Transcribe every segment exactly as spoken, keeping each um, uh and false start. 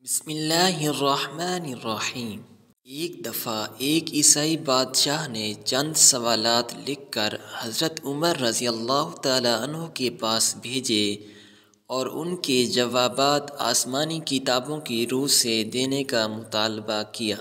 بسم اللہ الرحمن الرحیم۔ ایک دفعہ ایک عیسائی بادشاہ نے چند سوالات لکھ کر حضرت عمر رضی اللہ تعالیٰ عنہ کے پاس بھیجے اور ان کے جوابات آسمانی کتابوں کی روح سے دینے کا مطالبہ کیا۔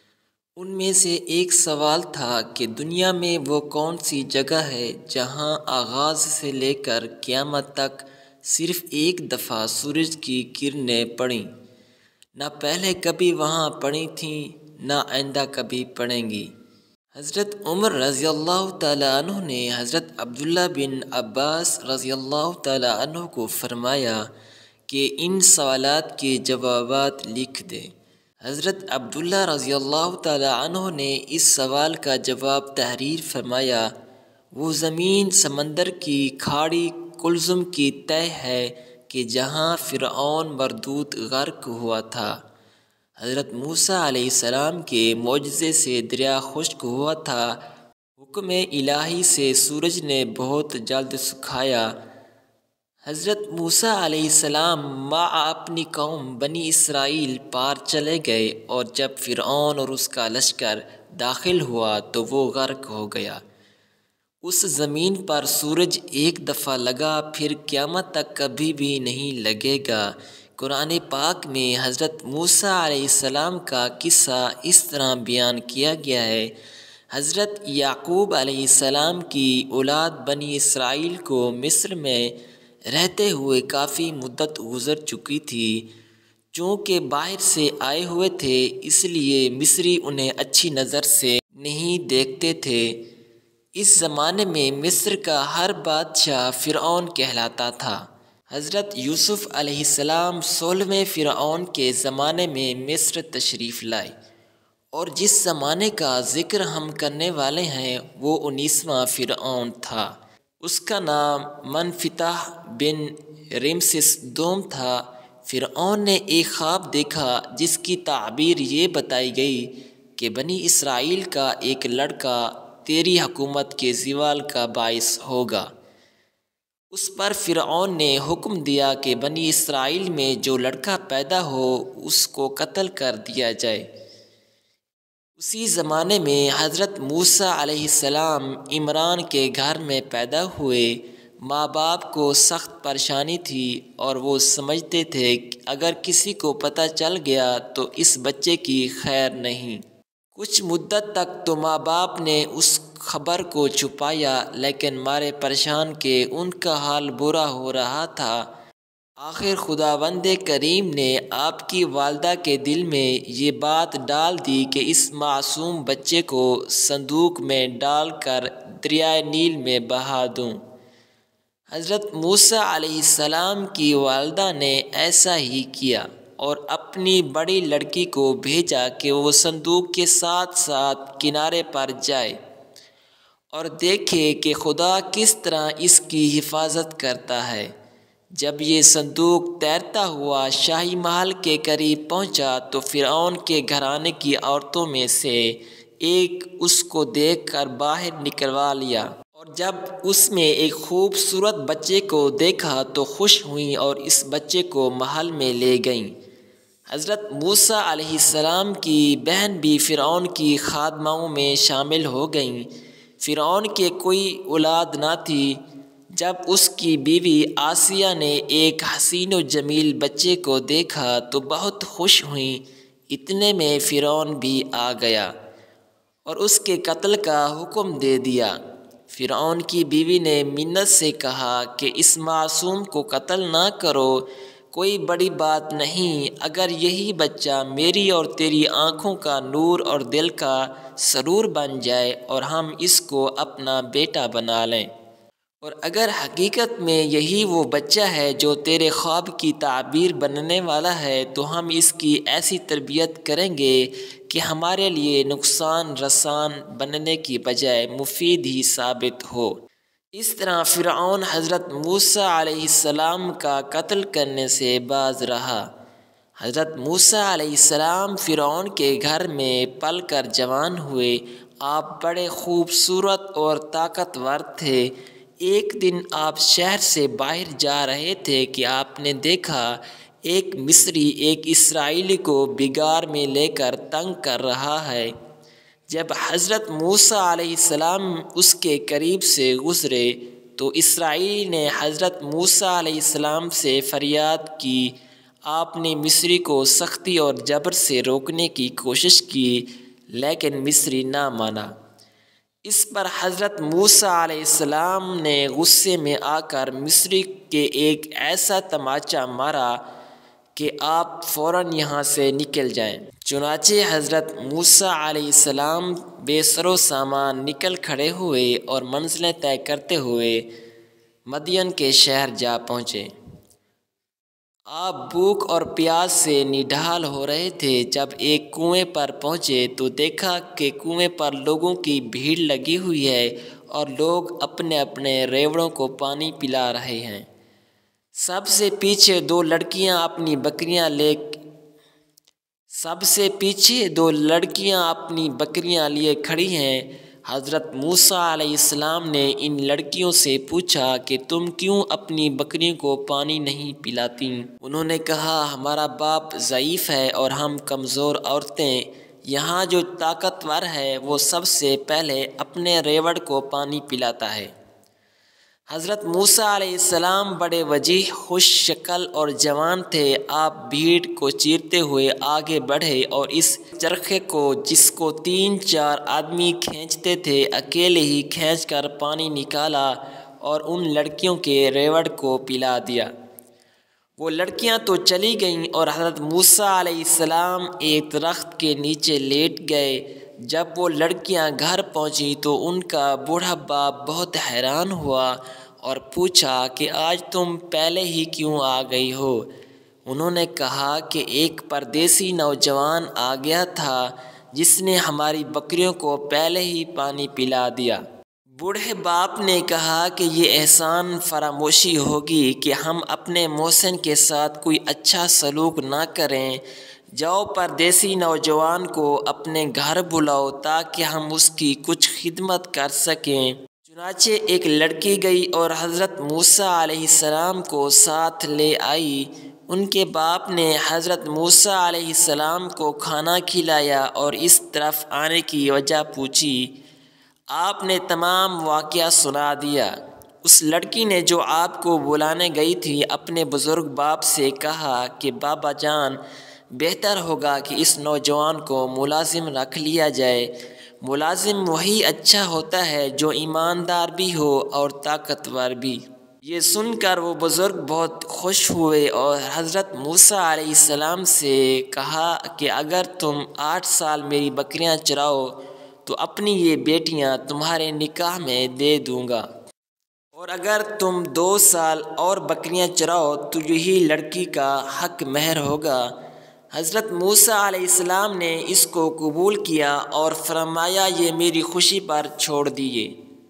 ان میں سے ایک سوال تھا کہ دنیا میں وہ کون سی جگہ ہے جہاں آغاز سے لے کر قیامت تک صرف ایک دفعہ سورج کی کرنیں پڑیں، نہ پہلے کبھی وہاں پڑی تھیں نہ آئندہ کبھی پڑیں گی۔ حضرت عمر رضی اللہ تعالیٰ عنہ نے حضرت عبداللہ بن عباس رضی اللہ تعالیٰ عنہ کو فرمایا کہ ان سوالات کے جوابات لکھ دے۔ حضرت عبداللہ رضی اللہ تعالیٰ عنہ نے اس سوال کا جواب تحریر فرمایا، وہ زمین سمندر کی کھاڑی کلزم کی تہ ہے کہ جہاں فرعون مردود غرق ہوا تھا۔ حضرت موسیٰ علیہ السلام کے معجزے سے دریا خشک ہوا تھا۔ حکم الہی سے سورج نے بہت جلد سکھایا۔ حضرت موسیٰ علیہ السلام مع اپنی قوم بنی اسرائیل پار چلے گئے اور جب فرعون اور اس کا لشکر داخل ہوا تو وہ غرق ہو گیا۔ اس زمین پر سورج ایک دفعہ لگا، پھر قیامت تک کبھی بھی نہیں لگے گا۔ قرآن پاک میں حضرت موسیٰ علیہ السلام کا قصہ اس طرح بیان کیا گیا ہے۔ حضرت یعقوب علیہ السلام کی اولاد بنی اسرائیل کو مصر میں رہتے ہوئے کافی مدت گزر چکی تھی۔ چونکہ باہر سے آئے ہوئے تھے اس لیے مصری انہیں اچھی نظر سے نہیں دیکھتے تھے۔ اس زمانے میں مصر کا ہر بادشاہ فرعون کہلاتا تھا۔ حضرت یوسف علیہ السلام سولہویں فرعون کے زمانے میں مصر تشریف لائے، اور جس زمانے کا ذکر ہم کرنے والے ہیں وہ انیسواں فرعون تھا۔ اس کا نام منفتح بن رمسس دوم تھا۔ فرعون نے ایک خواب دیکھا جس کی تعبیر یہ بتائی گئی کہ بنی اسرائیل کا ایک لڑکا تیری حکومت کے زوال کا باعث ہوگا۔ اس پر فرعون نے حکم دیا کہ بنی اسرائیل میں جو لڑکا پیدا ہو اس کو قتل کر دیا جائے۔ اسی زمانے میں حضرت موسیٰ علیہ السلام عمران کے گھر میں پیدا ہوئے۔ ماں باپ کو سخت پریشانی تھی اور وہ سمجھتے تھے کہ اگر کسی کو پتہ چل گیا تو اس بچے کی خیر نہیں۔ کچھ مدت تک تو ماں باپ نے اس خبر کو چھپایا، لیکن مارے پریشان کہ ان کا حال برا ہو رہا تھا، آخر خداوند کریم نے آپ کی والدہ کے دل میں یہ بات ڈال دی کہ اس معصوم بچے کو صندوق میں ڈال کر دریائے نیل میں بہا دوں۔ حضرت موسیٰ علیہ السلام کی والدہ نے ایسا ہی کیا اور اپنی بڑی لڑکی کو بھیجا کہ وہ صندوق کے ساتھ ساتھ کنارے پر جائے اور دیکھے کہ خدا کس طرح اس کی حفاظت کرتا ہے۔ جب یہ صندوق تیرتا ہوا شاہی محل کے قریب پہنچا تو فرعون کے گھرانے کی عورتوں میں سے ایک اس کو دیکھ کر باہر نکلوا لیا، اور جب اس میں ایک خوبصورت بچے کو دیکھا تو خوش ہوئیں اور اس بچے کو محل میں لے گئیں۔ حضرت موسیٰ علیہ السلام کی بہن بھی فرعون کی خادماؤں میں شامل ہو گئیں۔ فرعون کے کوئی اولاد نہ تھی۔ جب اس کی بیوی آسیہ نے ایک حسین و جمیل بچے کو دیکھا تو بہت خوش ہوئیں۔ اتنے میں فرعون بھی آ گیا اور اس کے قتل کا حکم دے دیا۔ فرعون کی بیوی نے منت سے کہا کہ اس معصوم کو قتل نہ کرو، کوئی بڑی بات نہیں، اگر یہی بچہ میری اور تیری آنکھوں کا نور اور دل کا سرور بن جائے اور ہم اس کو اپنا بیٹا بنا لیں، اور اگر حقیقت میں یہی وہ بچہ ہے جو تیرے خواب کی تعبیر بننے والا ہے تو ہم اس کی ایسی تربیت کریں گے کہ ہمارے لیے نقصان رسان بننے کی بجائے مفید ہی ثابت ہو۔ اس طرح فرعون حضرت موسیٰ علیہ السلام کا قتل کرنے سے باز رہا۔ حضرت موسیٰ علیہ السلام فرعون کے گھر میں پل کر جوان ہوئے۔ آپ بڑے خوبصورت اور طاقتور تھے۔ ایک دن آپ شہر سے باہر جا رہے تھے کہ آپ نے دیکھا ایک مصری ایک اسرائیلی کو بگاڑ میں لے کر تنگ کر رہا ہے۔ جب حضرت موسیٰ علیہ السلام اس کے قریب سے گزرے تو اسرائیلی نے حضرت موسیٰ علیہ السلام سے فریاد کی۔ آپ نے مصری کو سختی اور جبر سے روکنے کی کوشش کی لیکن مصری نہ مانا۔ اس پر حضرت موسیٰ علیہ السلام نے غصے میں آ کر مصری کے ایک ایسا تماچا مارا کہ آپ فوراً یہاں سے نکل جائیں۔ چنانچہ حضرت موسیٰ علیہ السلام بے سر و سامان نکل کھڑے ہوئے اور منزلیں طے کرتے ہوئے مدین کے شہر جا پہنچے۔ آپ بھوک اور پیاس سے نڈھال ہو رہے تھے۔ جب ایک کنویں پر پہنچے تو دیکھا کہ کنویں پر لوگوں کی بھیڑ لگی ہوئی ہے اور لوگ اپنے اپنے ریوڑوں کو پانی پلا رہے ہیں۔ سب سے پیچھے دو لڑکیاں اپنی بکریاں لے سب سے پیچھے دو لڑکیاں اپنی بکریاں لیے کھڑی ہیں۔ حضرت موسیٰ علیہ السلام نے ان لڑکیوں سے پوچھا کہ تم کیوں اپنی بکریوں کو پانی نہیں پلاتی؟ انہوں نے کہا ہمارا باپ ضعیف ہے اور ہم کمزور عورتیں، یہاں جو طاقتور ہے وہ سب سے پہلے اپنے ریوڑ کو پانی پلاتا ہے۔ حضرت موسیٰ علیہ السلام بڑے وجیح، خوش شکل اور جوان تھے۔ آپ بھیڑ کو چیرتے ہوئے آگے بڑھے اور اس چرخے کو جس کو تین چار آدمی کھینچتے تھے اکیلے ہی کھینچ کر پانی نکالا اور ان لڑکیوں کے ریوڑ کو پلا دیا۔ وہ لڑکیاں تو چلی گئیں اور حضرت موسیٰ علیہ السلام ایک درخت کے نیچے لیٹ گئے۔ جب وہ لڑکیاں گھر پہنچیں تو ان کا بوڑھا باپ بہت حیران ہوا اور پوچھا کہ آج تم پہلے ہی کیوں آ گئی ہو؟ انہوں نے کہا کہ ایک پردیسی نوجوان آ گیا تھا جس نے ہماری بکریوں کو پہلے ہی پانی پلا دیا۔ بوڑھے باپ نے کہا کہ یہ احسان فراموشی ہوگی کہ ہم اپنے محسن کے ساتھ کوئی اچھا سلوک نہ کریں۔ جاؤ پردیسی نوجوان کو اپنے گھر بلاؤ تاکہ ہم اس کی کچھ خدمت کر سکیں۔ چنانچہ ایک لڑکی گئی اور حضرت موسیٰ علیہ السلام کو ساتھ لے آئی۔ ان کے باپ نے حضرت موسیٰ علیہ السلام کو کھانا کھلایا اور اس طرف آنے کی وجہ پوچھی۔ آپ نے تمام واقعہ سنا دیا۔ اس لڑکی نے جو آپ کو بلانے گئی تھی اپنے بزرگ باپ سے کہا کہ بابا جان، بہتر ہوگا کہ اس نوجوان کو ملازم رکھ لیا جائے۔ ملازم وہی اچھا ہوتا ہے جو ایماندار بھی ہو اور طاقتور بھی۔ یہ سن کر وہ بزرگ بہت خوش ہوئے اور حضرت موسیٰ علیہ السلام سے کہا کہ اگر تم آٹھ سال میری بکریاں چراؤ تو اپنی یہ بیٹیاں تمہارے نکاح میں دے دوں گا، اور اگر تم دو سال اور بکریاں چراؤ تو یہی لڑکی کا حق مہر ہوگا۔ حضرت موسیٰ علیہ السلام نے اس کو قبول کیا اور فرمایا یہ میری خوشی پر چھوڑ دیجیے۔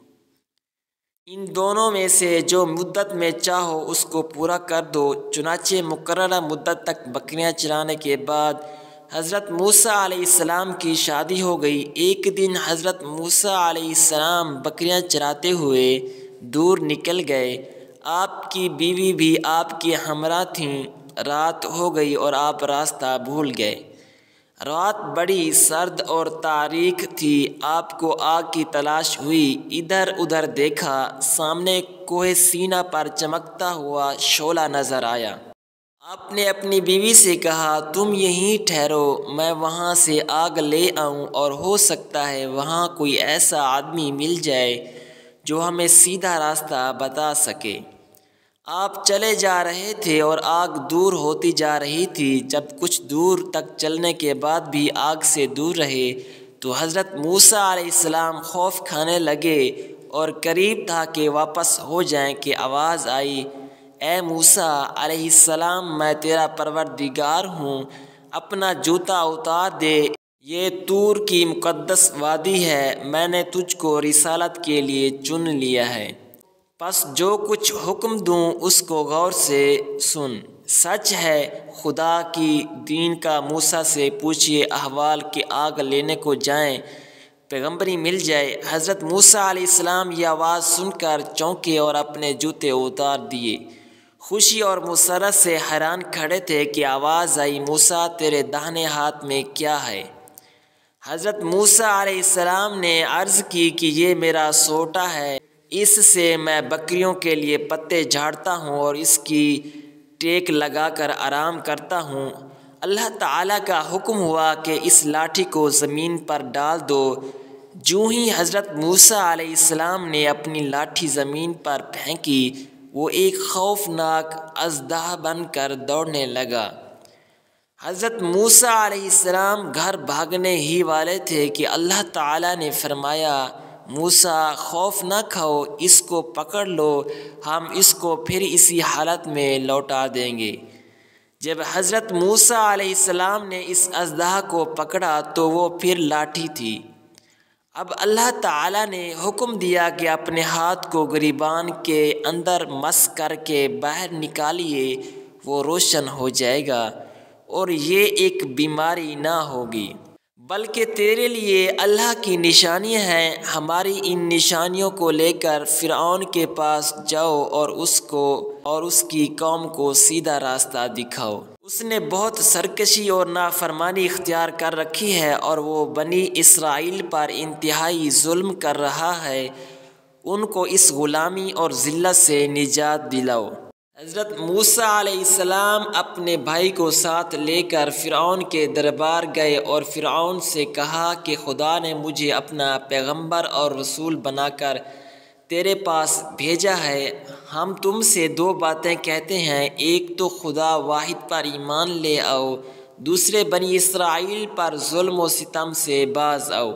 ان دونوں میں سے جو مدت میں چاہو اس کو پورا کر دو۔ چنانچہ مقررہ مدت تک بکریاں چرانے کے بعد حضرت موسیٰ علیہ السلام کی شادی ہو گئی۔ ایک دن حضرت موسیٰ علیہ السلام بکریاں چراتے ہوئے دور نکل گئے۔ آپ کی بیوی بھی آپ کے ہمراہ تھیں۔ رات ہو گئی اور آپ راستہ بھول گئے۔ رات بڑی سرد اور تاریک تھی۔ آپ کو آگ کی تلاش ہوئی۔ ادھر ادھر دیکھا، سامنے کوہ سینا پر چمکتا ہوا شعلہ نظر آیا۔ آپ نے اپنی بیوی سے کہا تم یہیں ٹھہرو، میں وہاں سے آگ لے آؤں اور ہو سکتا ہے وہاں کوئی ایسا آدمی مل جائے جو ہمیں سیدھا راستہ بتا سکے۔ آپ چلے جا رہے تھے اور آگ دور ہوتی جا رہی تھی۔ جب کچھ دور تک چلنے کے بعد بھی آگ سے دور رہے تو حضرت موسیٰ علیہ السلام خوف کھانے لگے اور قریب تھا کہ واپس ہو جائیں کہ آواز آئی، اے موسیٰ علیہ السلام، میں تیرا پروردگار ہوں، اپنا جوتا اتار دے، یہ طور کی مقدس وادی ہے، میں نے تجھ کو رسالت کے لیے چن لیا ہے، پس جو کچھ حکم دوں اس کو غور سے سن۔ سچ ہے خدا کی دین کا، موسیٰ سے پوچھئے احوال کہ آگ لینے کو جائیں، پیغمبری مل جائے۔ حضرت موسیٰ علیہ السلام یہ آواز سن کر چونکے اور اپنے جوتے اتار دیے۔ خوشی اور مسرت سے حیران کھڑے تھے کہ آواز آئی، موسیٰ تیرے داہنے ہاتھ میں کیا ہے؟ حضرت موسیٰ علیہ السلام نے عرض کی کہ یہ میرا سوٹا ہے، اس سے میں بکریوں کے لیے پتے جھاڑتا ہوں اور اس کی ٹیک لگا کر آرام کرتا ہوں۔ اللہ تعالیٰ کا حکم ہوا کہ اس لاٹھی کو زمین پر ڈال دو۔ جوں ہی حضرت موسیٰ علیہ السلام نے اپنی لاٹھی زمین پر پھینکی، وہ ایک خوفناک اژدہا بن کر دوڑنے لگا۔ حضرت موسیٰ علیہ السلام گھر بھاگنے ہی والے تھے کہ اللہ تعالیٰ نے فرمایا، موسیٰ خوف نہ کھاؤ، اس کو پکڑ لو، ہم اس کو پھر اسی حالت میں لوٹا دیں گے۔ جب حضرت موسیٰ علیہ السلام نے اس اژدہا کو پکڑا تو وہ پھر لاٹھی تھی۔ اب اللہ تعالیٰ نے حکم دیا کہ اپنے ہاتھ کو گریبان کے اندر مس کر کے باہر نکالیے، وہ روشن ہو جائے گا اور یہ ایک بیماری نہ ہوگی، بلکہ تیرے لیے اللہ کی نشانیاں ہیں۔ ہماری ان نشانیوں کو لے کر فرعون کے پاس جاؤ اور اس کو اور اس کی قوم کو سیدھا راستہ دکھاؤ۔ اس نے بہت سرکشی اور نافرمانی اختیار کر رکھی ہے اور وہ بنی اسرائیل پر انتہائی ظلم کر رہا ہے، ان کو اس غلامی اور ذلت سے نجات دلاؤ۔ حضرت موسیٰ علیہ السلام اپنے بھائی کو ساتھ لے کر فرعون کے دربار گئے اور فرعون سے کہا کہ خدا نے مجھے اپنا پیغمبر اور رسول بنا کر تیرے پاس بھیجا ہے۔ ہم تم سے دو باتیں کہتے ہیں، ایک تو خدا واحد پر ایمان لے آؤ، دوسرے بنی اسرائیل پر ظلم و ستم سے باز آؤ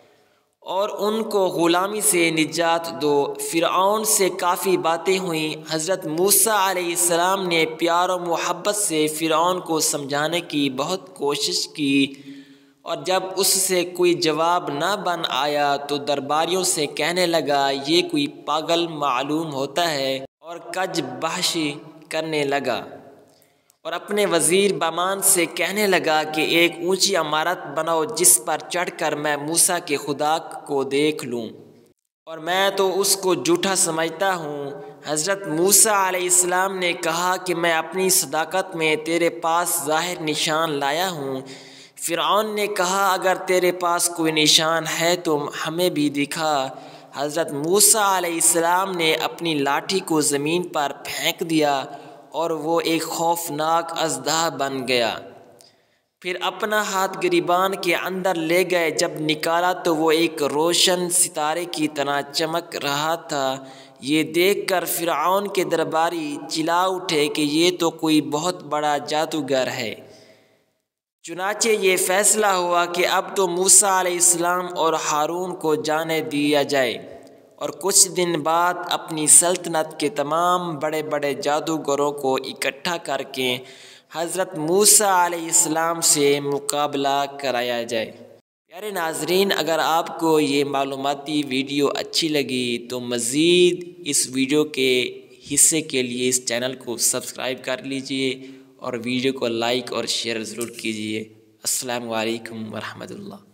اور ان کو غلامی سے نجات دو۔ فرعون سے کافی باتیں ہوئیں۔ حضرت موسیٰ علیہ السلام نے پیار و محبت سے فرعون کو سمجھانے کی بہت کوشش کی، اور جب اس سے کوئی جواب نہ بن آیا تو درباریوں سے کہنے لگا، یہ کوئی پاگل معلوم ہوتا ہے، اور کج بحثی کرنے لگا اور اپنے وزیر بامان سے کہنے لگا کہ ایک اونچی عمارت بناؤ جس پر چڑھ کر میں موسیٰ کے خدا کو دیکھ لوں، اور میں تو اس کو جھوٹا سمجھتا ہوں۔ حضرت موسیٰ علیہ السلام نے کہا کہ میں اپنی صداقت میں تیرے پاس ظاہر نشان لایا ہوں۔ فرعون نے کہا، اگر تیرے پاس کوئی نشان ہے تو ہمیں بھی دکھا۔ حضرت موسیٰ علیہ السلام نے اپنی لاٹھی کو زمین پر پھینک دیا اور وہ ایک خوفناک اژدہا بن گیا۔ پھر اپنا ہاتھ گریبان کے اندر لے گئے، جب نکالا تو وہ ایک روشن ستارے کی طرح چمک رہا تھا۔ یہ دیکھ کر فرعون کے درباری چلا اٹھے کہ یہ تو کوئی بہت بڑا جادوگر ہے۔ چنانچہ یہ فیصلہ ہوا کہ اب تو موسیٰ علیہ السلام اور ہارون کو جانے دیا جائے، اور کچھ دن بعد اپنی سلطنت کے تمام بڑے بڑے جادوگروں کو اکٹھا کر کے حضرت موسیٰ علیہ السلام سے مقابلہ کرایا جائے۔ پیارے ناظرین، اگر آپ کو یہ معلوماتی ویڈیو اچھی لگی تو مزید اس ویڈیو کے حصے کے لیے اس چینل کو سبسکرائب کر لیجئے اور ویڈیو کو لائک اور شیئر ضرور کیجیے۔ السلام علیکم ورحمۃ اللہ۔